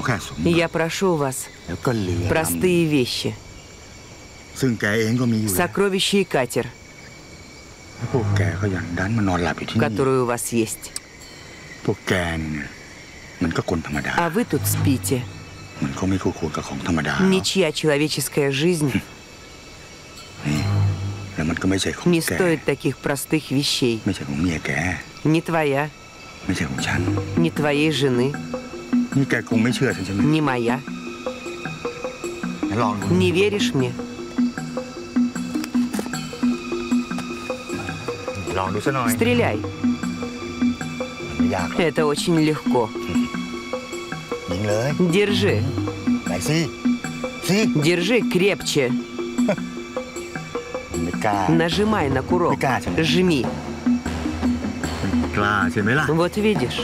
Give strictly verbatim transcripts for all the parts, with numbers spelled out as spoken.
Я прошу вас простые вещи. Сокровища и катер, который у вас есть. А вы тут спите. Ничья человеческая жизнь не стоит таких простых вещей. Не твоя, не твоей жены, не моя. Не веришь мне? Стреляй. Это очень легко. Держи. Держи крепче. Нажимай на курок. Жми. Вот видишь.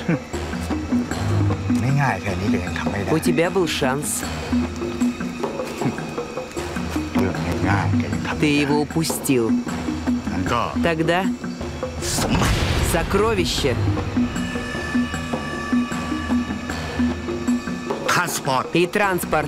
У тебя был шанс. Ты его упустил. Тогда сокровище и транспорт.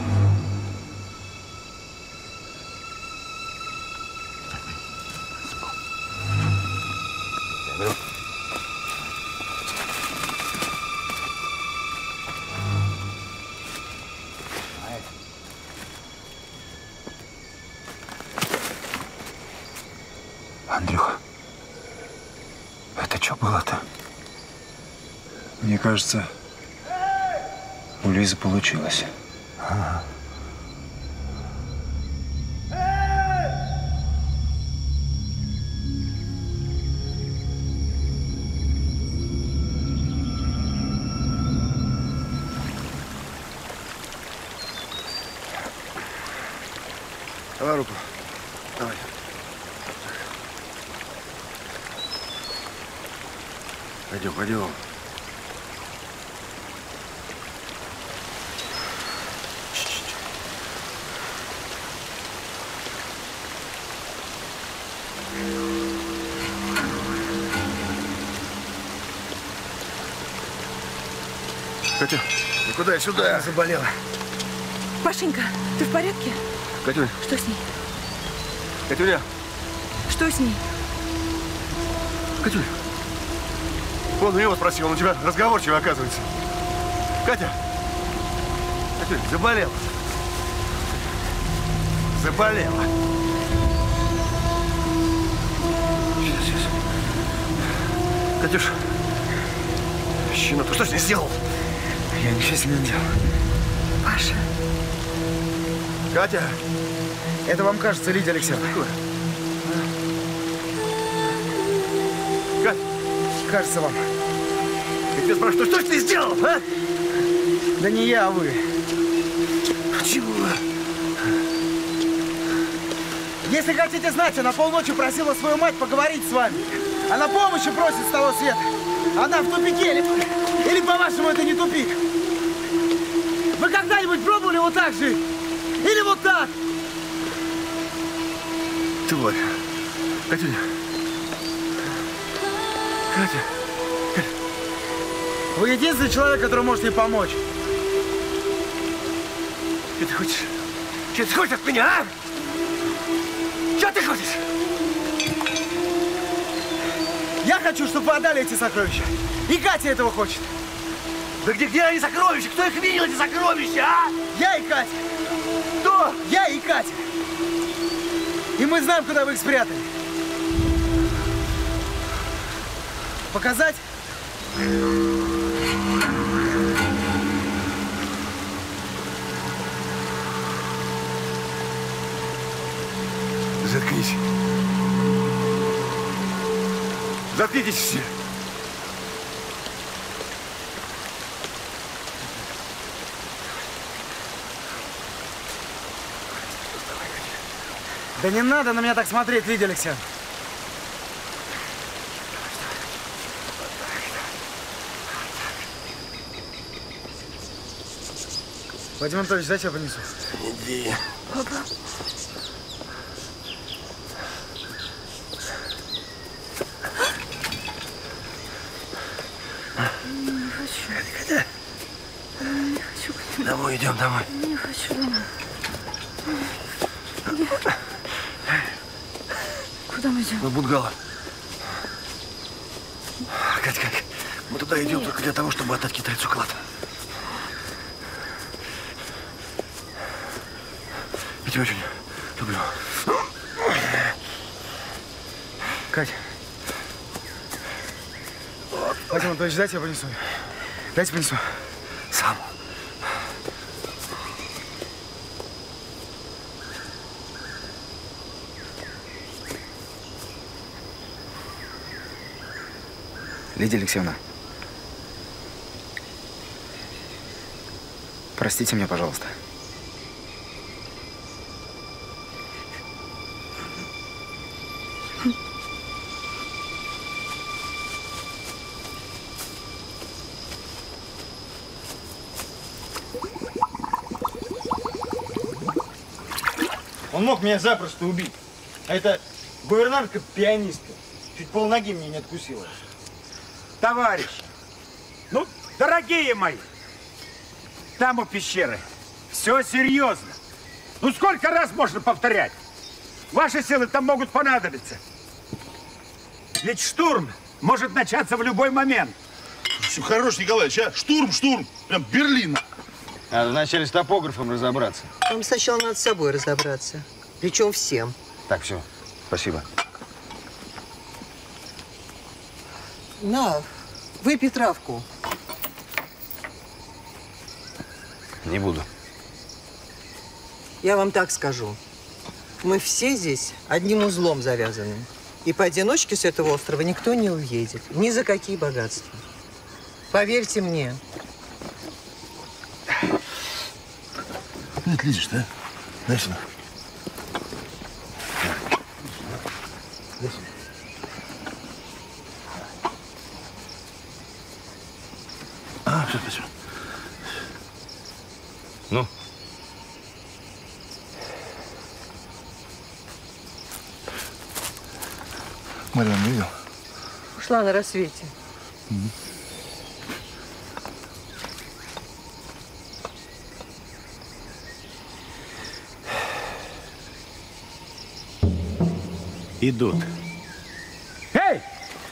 Андрюха, это что было-то? Мне кажется, у Лизы получилось. Ага. Давай руку. Давай. Пойдем, пойдем. Катя, ну куда? Сюда. Она заболела. Пашенька, ты в порядке? Катюнь. Что с ней? Катюня. Что с ней? Катюнь. Вон у него спросил, он у тебя разговорчивый, оказывается. Катя. Катюнь, заболела. Заболела. Сейчас, сейчас. Катюш. Щенок, ты что с ней сделал? Я ничего с ней не делал. Паша. Катя. Это вам кажется, Лидия Алексеевна? Что такое? Катя. Кажется вам. Я тебя спрашиваю, что, что ты сделал, а? Да не я, а вы. Чего? Если хотите знать, она полночи просила свою мать поговорить с вами. Она помощи просит с того света. Она в тупике. Или, или по-вашему, это не тупик? Вы когда-нибудь пробовали вот так жить? Или вот так? Тварь. Катюня. Катя. Катя. Вы единственный человек, который может ей помочь. Что ты хочешь? Что ты хочешь от меня, а? Что ты хочешь? Я хочу, чтобы вы отдали эти сокровища. И Катя этого хочет. Да где, где они сокровища? Кто их видел, эти сокровища, а? Я и Катя. Кто? Я и Катя. И мы знаем, куда вы их спрятали. Показать? Заткнись. Заткнитесь все. Да не надо на меня так смотреть, Лидия Алексеевна. Вадим Анатольевич, дайте я понесу. Иди. Папа. Не хочу. Катя, Катя. Не хочу. Домой идем, домой. Не хочу домой. Куда мы идем? На бунгало. Кать, Кать, мы туда идем только для того, чтобы отдать китайцу клад. Я тебя очень люблю. Катя. Вадим Анатольевич, дайте я понесу. Дайте понесу. Сам. Лидия Алексеевна, простите меня, пожалуйста. Он мог меня запросто убить. А эта гувернантка-пианистка чуть полноги мне не откусила. Товарищи, ну, дорогие мои, там у пещеры все серьезно. Ну, сколько раз можно повторять? Ваши силы там могут понадобиться. Ведь штурм может начаться в любой момент. Все хорош, Николаевич, а? Штурм, штурм. Прям Берлин. Надо вначале с топографом разобраться. Вам сначала надо с собой разобраться. Причем всем. Так, все. Спасибо. На, выпей травку. Не буду. Я вам так скажу. Мы все здесь одним узлом завязаны. И поодиночке с этого острова никто не уедет. Ни за какие богатства. Поверьте мне. Куда ты лезешь, да? Дай сюда. Дай сюда. А, все, спасибо. Ну? Марьян, видел? Ушла на рассвете. Mm-hmm. Идут. Эй!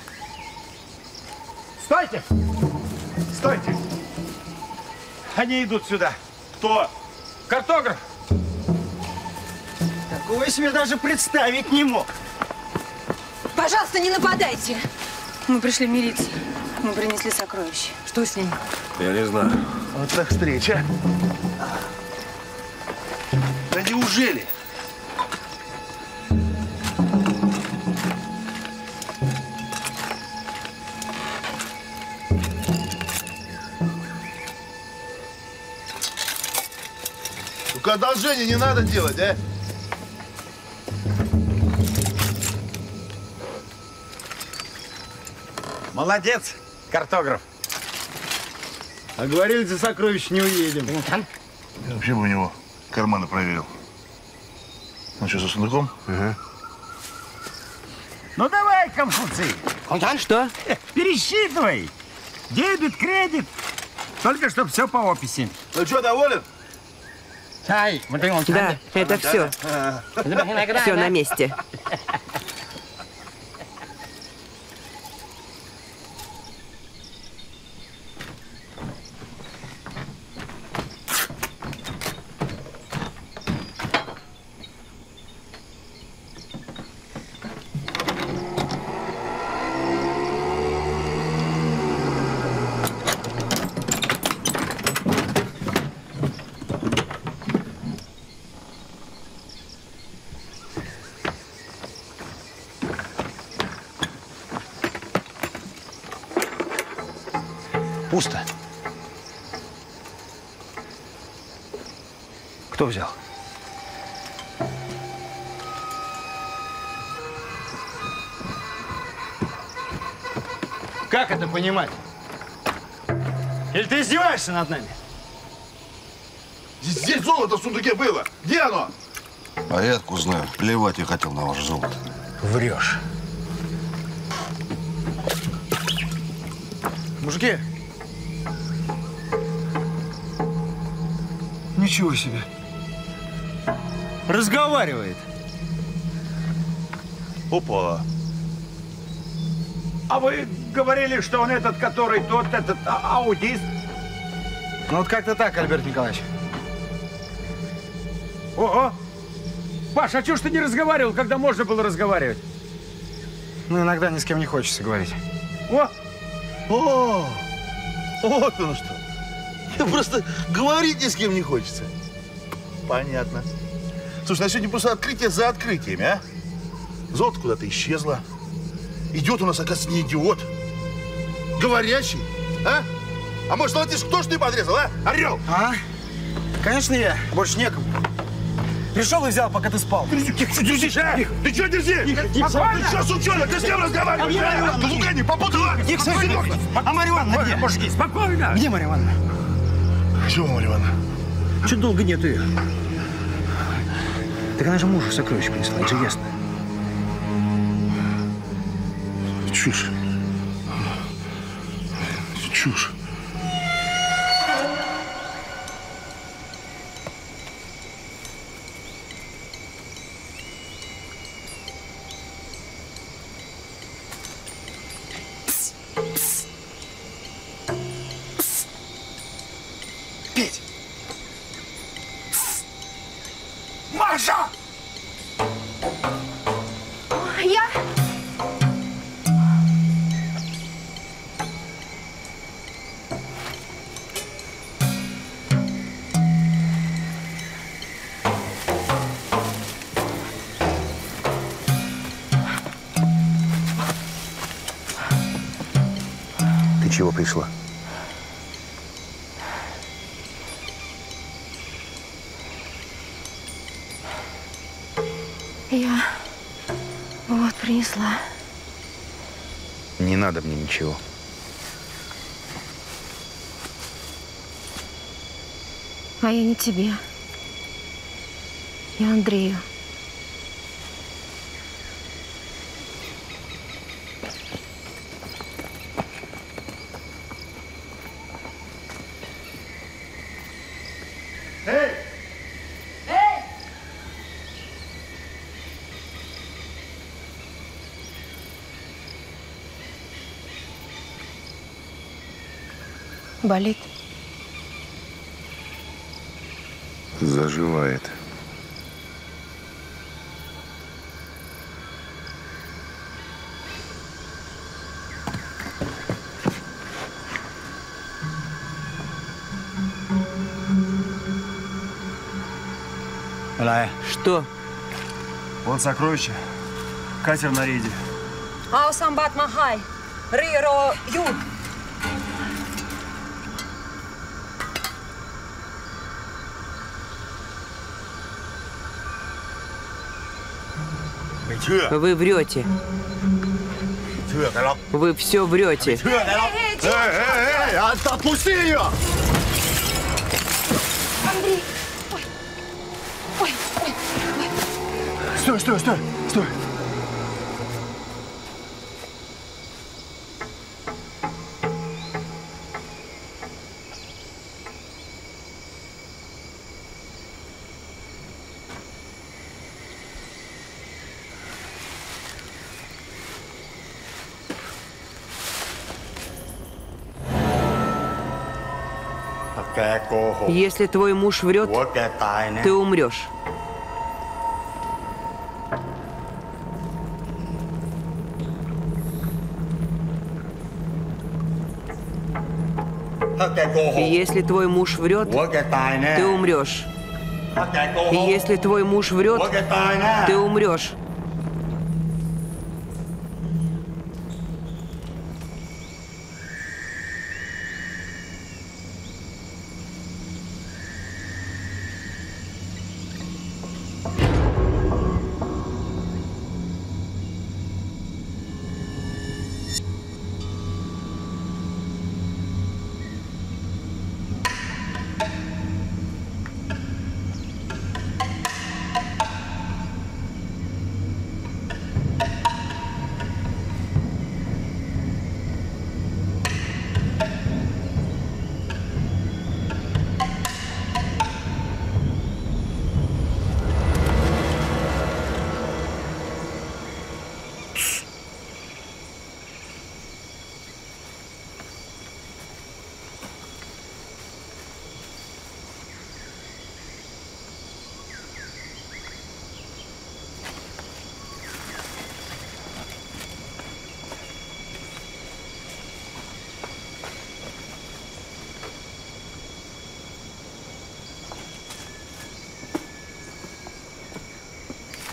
Стойте! Стойте! Они идут сюда. Кто? Картограф! Такого я себе даже представить не мог. Пожалуйста, не нападайте. Мы пришли мириться. Мы принесли сокровища. Что с ним? Я не знаю. Вот так встреча. Да неужели? Только одолжение не надо делать, а? Молодец, картограф. А говорили, за сокровищ не уедем. Я вообще бы у него карманы проверил. Ну что, за сундуком? Ага. Ну давай, Конфуций. Что? Пересчитывай. Дебет, кредит. Только чтобы все по описи. Ну что, доволен? Да, это все. Все на месте. Пусто. Кто взял? Как это понимать? Или ты издеваешься над нами? Здесь, здесь золото в сундуке было. Где оно? А я откуда знаю? Плевать я хотел на ваше золото. Врешь. Мужики, Ничего себе. Разговаривает. Опа. А вы говорили, что он этот, который тот, этот а, аутист? Ну вот как-то так, Альберт Николаевич. Ого! Паша, а чего ж ты не разговаривал, когда можно было разговаривать? Ну, иногда ни с кем не хочется говорить. О! О! Вот оно что. Я просто говорить ни с кем не хочется. Понятно. Слушай, на сегодня просто открытие за открытиями, а? Золото куда-то исчезло. Идет у нас, оказывается, не идиот. Говорящий, а? А может, золотишь, кто ж ты подрезал, а? Орел! А? Конечно, я. Больше некому. Пришел и взял, пока ты спал. Что дерзишь, а? Ты что дерзишь? Ты что, сучонок? Ты с кем разговариваешь? Ты лука попутала? А Марья Ивановна где? Мужики, спокойно! Где Марья Ивановна? Чего, Марья Ивановна? Чуть долго нет ее. Так она же мужу сокровищ принесла, это же ясно. Чушь. Чушь. Петь! Маша! Я... Ты чего пришла? Я вот принесла. Не надо мне ничего. А я не тебе. Я Андрею. Эй! Болит? Заживает. Лая, Что? вот сокровище. Катер на рейде. Ау самбат махай. Риро ю. Вы врете. Вы все врете. Эй, эй, эй, отпусти ее! Андрей. Ой. Ой, ой, ой. Стой, стой, стой, стой. Если твой муж врет, ты умрешь. Если твой муж врет, ты умрешь. Если твой муж врет, ты умрешь.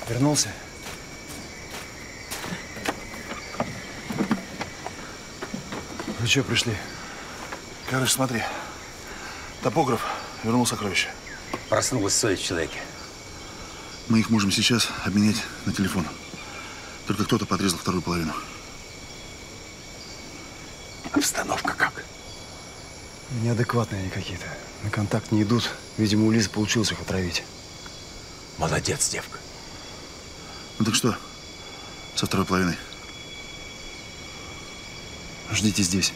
Вернулся? Ну что, пришли? Короче, смотри. Топограф вернул сокровища. Проснулась совесть в человеке. Мы их можем сейчас обменять на телефон. Только кто-то подрезал вторую половину. Обстановка как? Неадекватные они какие-то. На контакт не идут. Видимо, у Лизы получилось их отравить. Молодец, девка. Ну так что со второй половиной? Ждите здесь.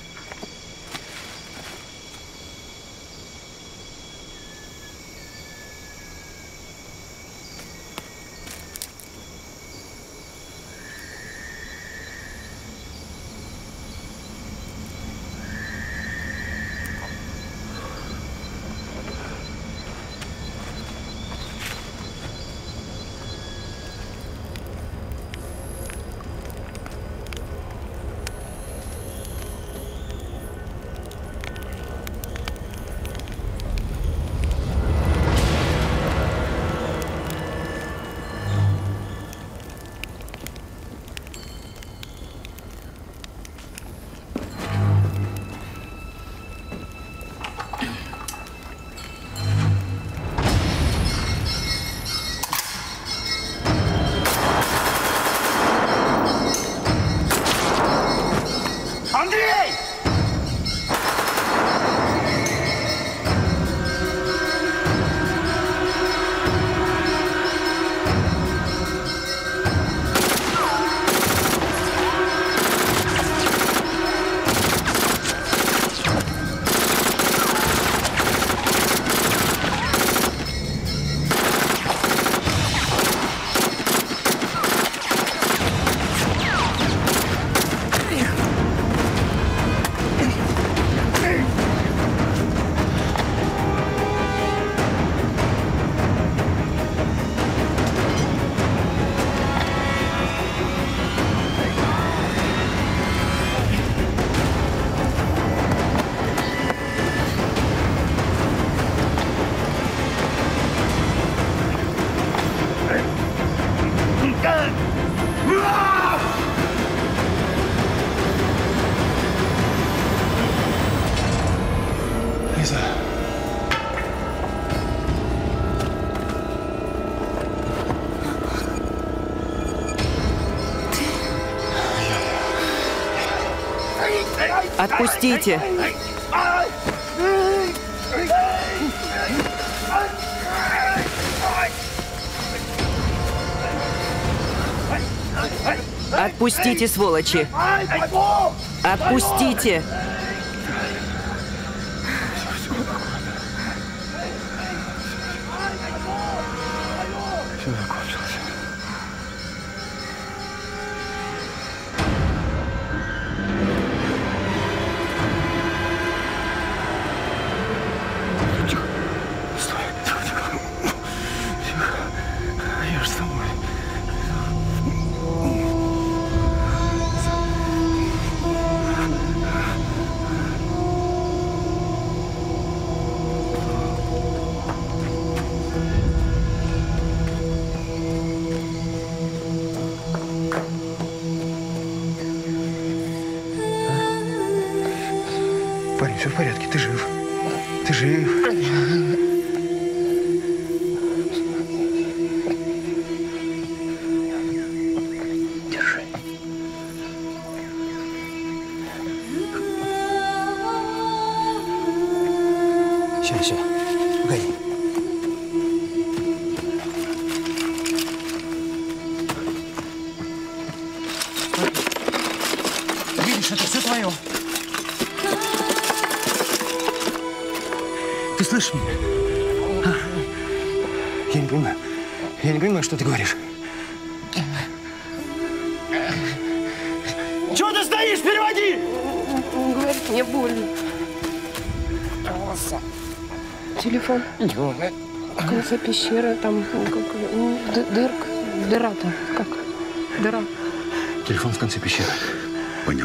Отпустите! Отпустите, сволочи! Отпустите! Все закончилось. Тихо. Стой. Тихо, тихо. Тихо. Я же с тобой. Парень, все в порядке, ты жив. Ты жив. Держи. Сейчас, сейчас. Погоди. Видишь, это все твое. Ты слышишь меня? А? Я не понимаю. Я не понимаю, что ты говоришь. Чего ты стоишь? Переводи! Он говорит, мне больно. Телефон. В конце пещеры, там, как, дырка, дыра там, как, дыра. Телефон в конце пещеры. Понял.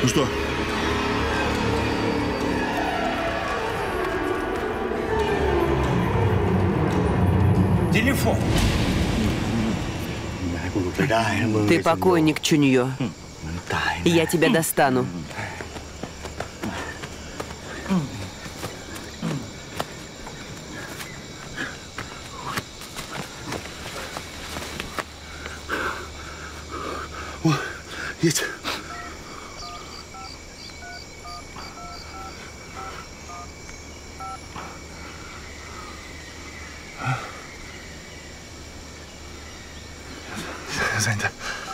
Ну что? Телефон. Ты покойник, Чуньо. Я тебя достану. О, есть. Занято.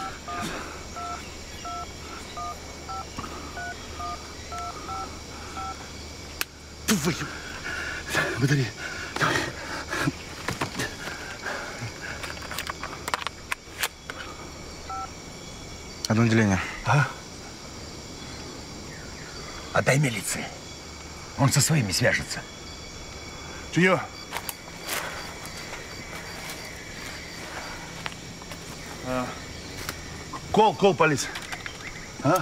Твою. Батарея. Давай. Одно отделение. А? Отдай милиции. Он со своими свяжется. Чуньо. А. Кол, кол, полиция. А?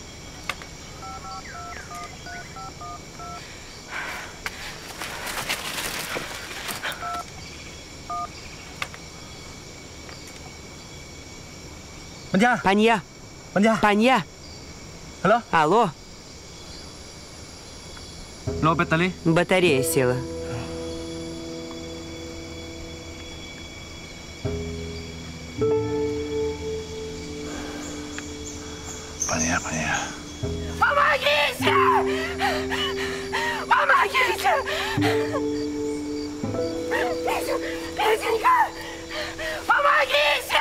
Панья. Панья. Панья. Алло? Алло. Ло батарея? Батарея села. Панья, Панья. Помогите! Помогите! Петенька! Помогите!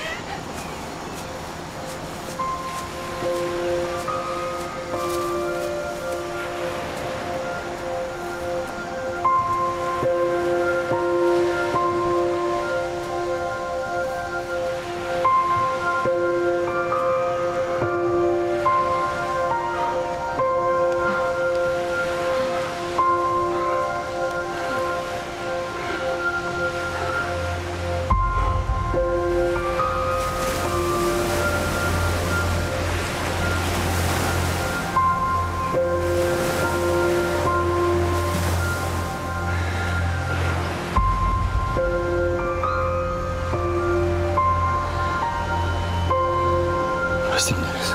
Прости меня, Лиза.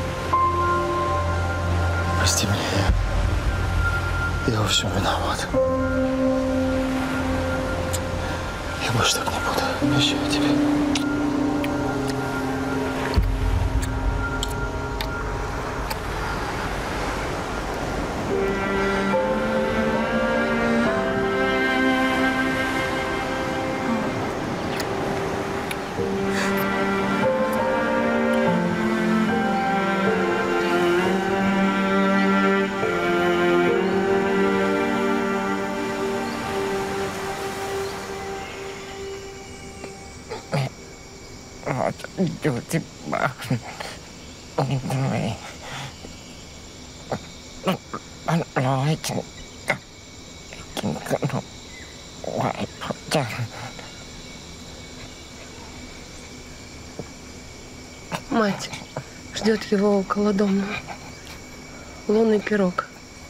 Прости меня. Я, я во всем виноват. Я больше так не буду. Обещаю тебе. Люди бахнут. Ой. Лойте. Ой, да. Мать ждет его около дома. Лунный пирог.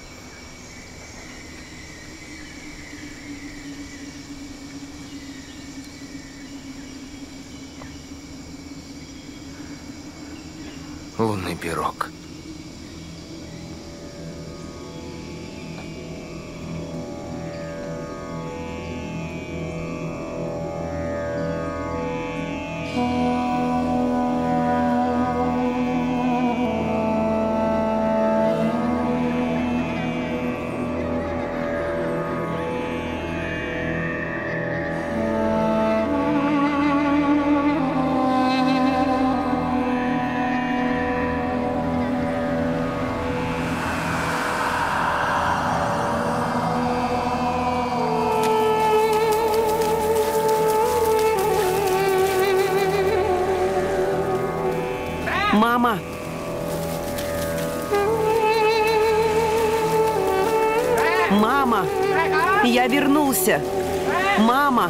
Лунный пирог. Мама! Мама! Я вернулся! Мама!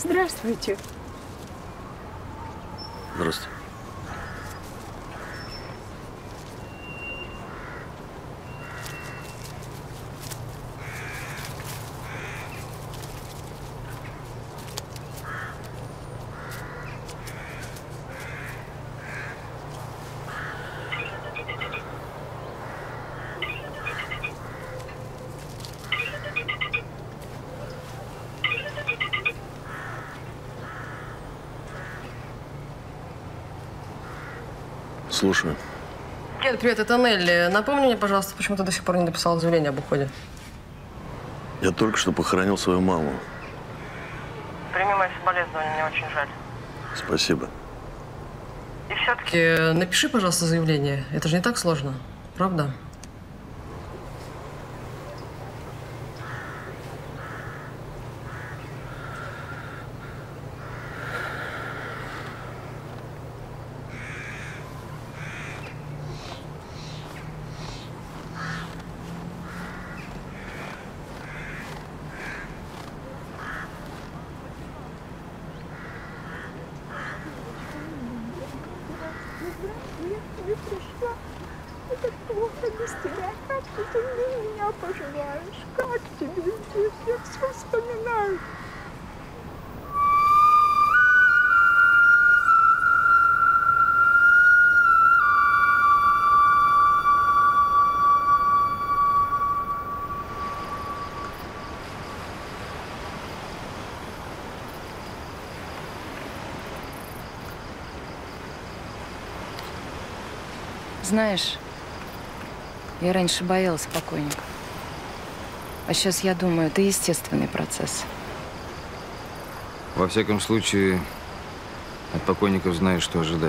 Здравствуйте. Здравствуйте. Слушаю. Привет, привет, это Нелли. Напомни мне, пожалуйста, почему ты до сих пор не написал заявление об уходе? Я только что похоронил свою маму. Прими мои соболезнования, мне очень жаль. Спасибо. И все-таки напиши, пожалуйста, заявление. Это же не так сложно, правда? Знаешь, я раньше боялась покойников. А сейчас я думаю, это естественный процесс. Во всяком случае, от покойников знаешь, что ожидать.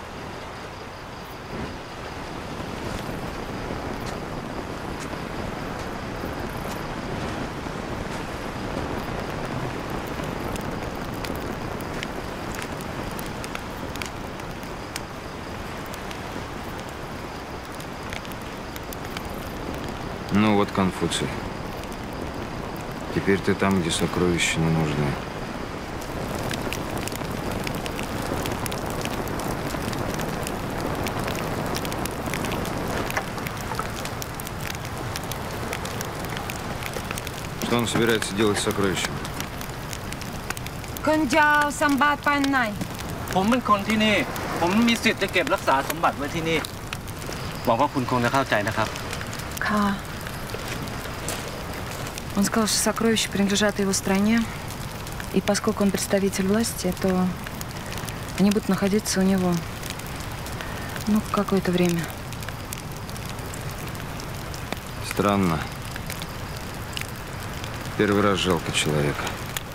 Ну вот, Конфуций. Теперь ты там, где сокровища не нужны. Что он собирается делать с сокровищами? คุณจะเอาสมบัติไปไหนผมเป็นคนที่นี่ ผมมีสิทธิ์จะเก็บรักษาสมบัติไว้ที่นี่ หวังว่าคุณคงจะเข้าใจนะครับ Ка. Он сказал, что сокровища принадлежат его стране, и поскольку он представитель власти, то они будут находиться у него, ну, какое-то время. Странно. Первый раз жалко человека.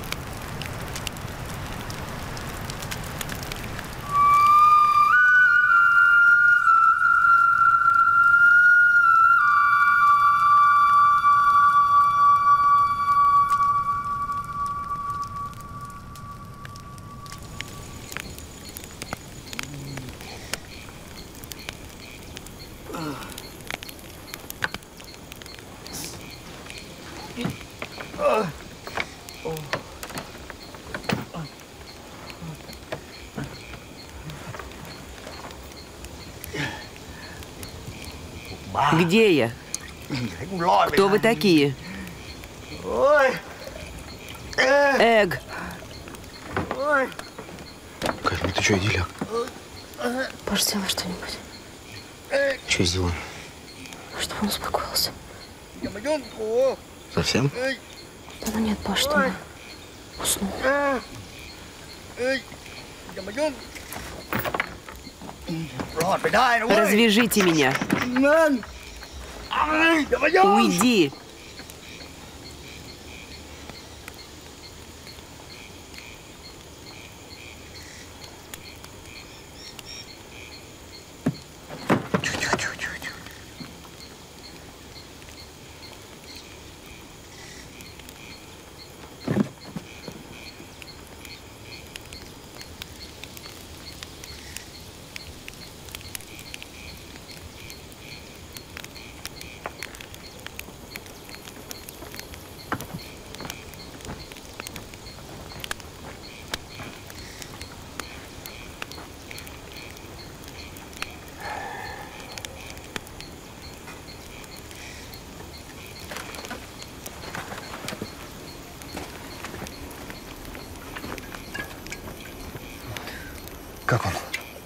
Где я? Кто вы такие? Эг. Кать, ну ты что, иди ляг. Паш, сделай что-нибудь. Что сделаем? Чтобы он успокоился. Совсем? Да ну нет, Паш, что он уснул. Развяжите меня. Уйди. Как он?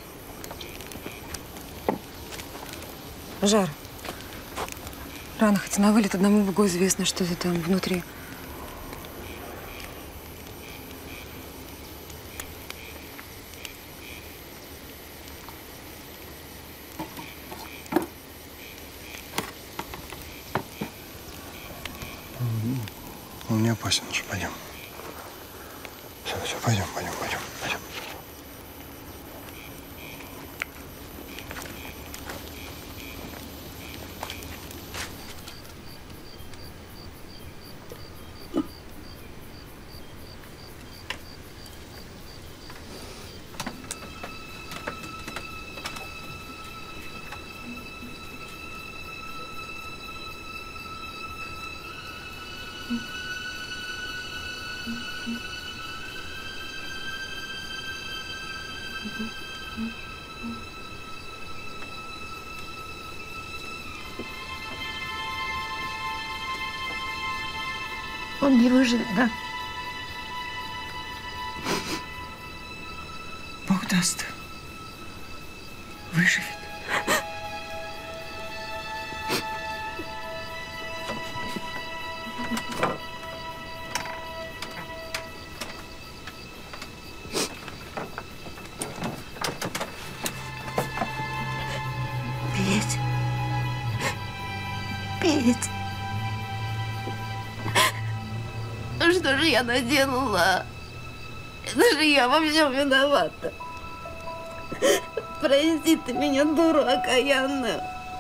Жар. Рано, хотя на вылет одному Богу известно, что это там внутри. Он не опасен уже. Пойдем. Все, все, пойдем, пойдем, пойдем, пойдем. Он не выживет, да? Бог даст. Выживет. Петь. Петь. Что же я наделала? Это же я во всем виновата. Прости ты меня, дуру окаянную.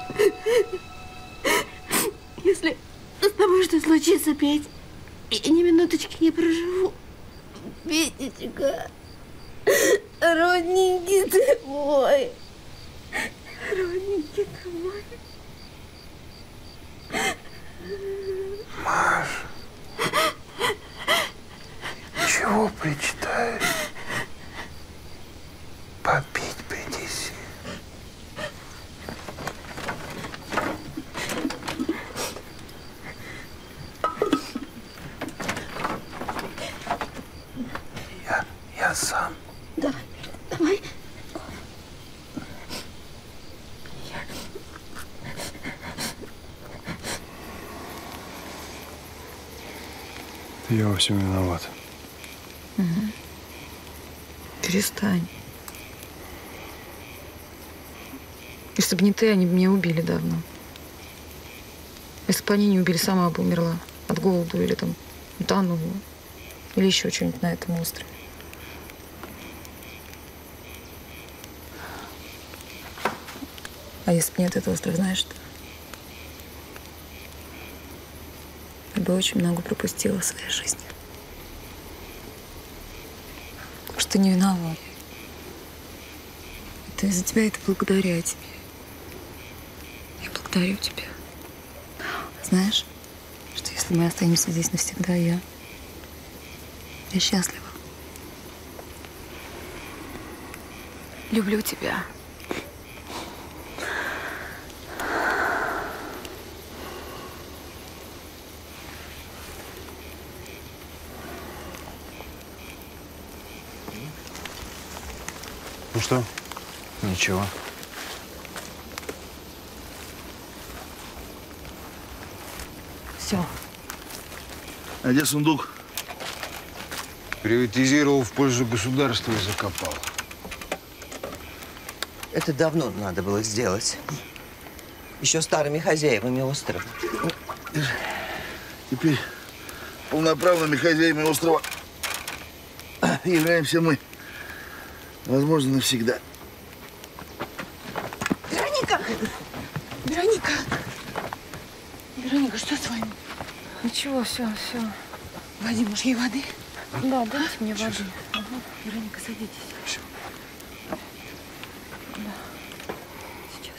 Если с тобой что случится, Петь, я ни минуточки не проживу. Петечка, родненький ты мой. Родненький ты мой. Маш, чего причитаешь? Попить принеси. Я, я сам. Давай, давай. Я во всем виноват. Угу. Перестань. Если бы не ты, они бы меня убили давно. Если бы они не убили, сама бы умерла от голоду или там утонула. Или еще что-нибудь на этом острове. А если бы нет этого острова, знаешь что? Я бы очень много пропустила в своей жизни. Потому что ты не виноват. Это из-за тебя, это благодаря тебе. Я благодарю тебя. Знаешь, что если мы останемся здесь навсегда, я... Я счастлива. Люблю тебя. Ну что? Ничего. Все. А где сундук? Приватизировал в пользу государства и закопал. Это давно надо было сделать. Еще старыми хозяевами острова. Теперь полноправными хозяевами острова являемся мы. Возможно, навсегда. Вероника! Вероника! Вероника, что с вами? Ничего, все, все. Вадим, может, ей воды? Да, дайте мне воды. Ага. Вероника, садитесь. Все. Да. Сейчас.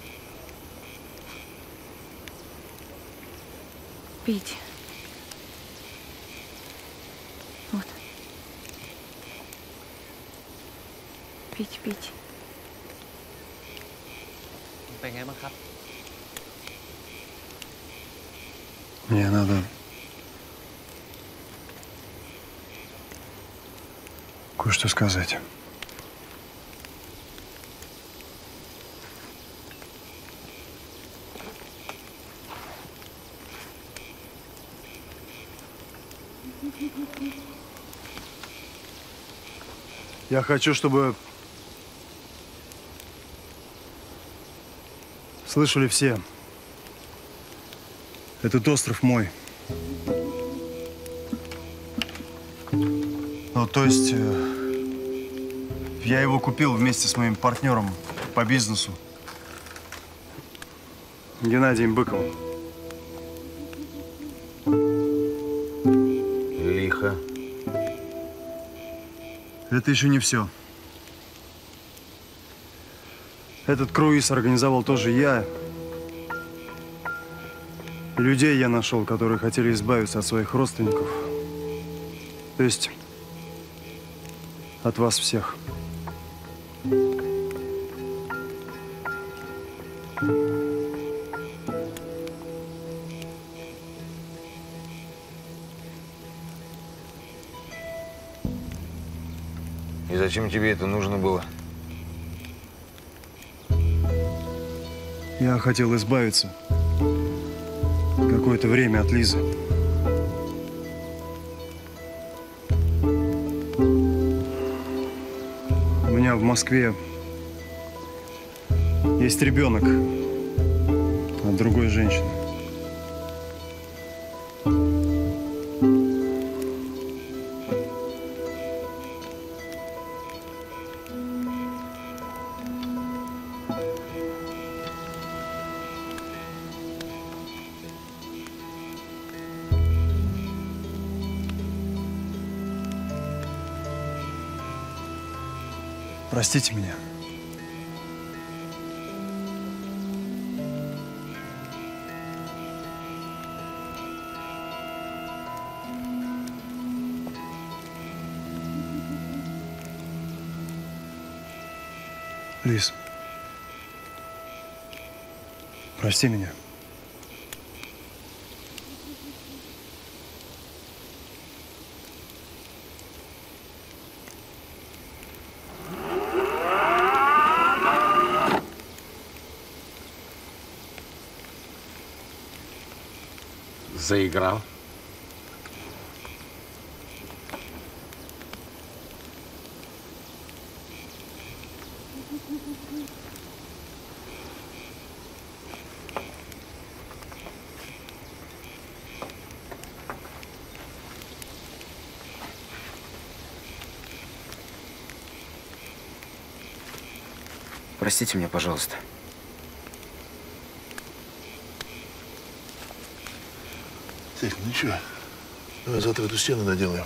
Пейте. Вот. Пейте, пейте. Мне надо кое-что сказать. Я хочу, чтобы слышали все. Этот остров мой. Ну, то есть, э, я его купил вместе с моим партнером по бизнесу, Геннадием Быковым. Лихо. Это еще не все. Этот круиз организовал тоже я. И людей я нашел, которые хотели избавиться от своих родственников. То есть от вас всех. И зачем тебе это нужно было? Я хотел избавиться какое-то время от Лизы. У меня в Москве есть ребенок от другой женщины. Простите меня. Лиз, прости меня. Заиграл. Простите меня, пожалуйста. Так, ну что, давай завтра эту стену доделаем.